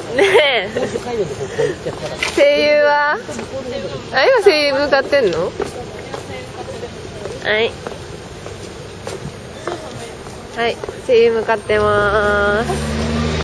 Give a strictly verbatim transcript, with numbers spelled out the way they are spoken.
ねえ。声優は？あ、今声優向かってんの？はい。はい、声優向かってまーす。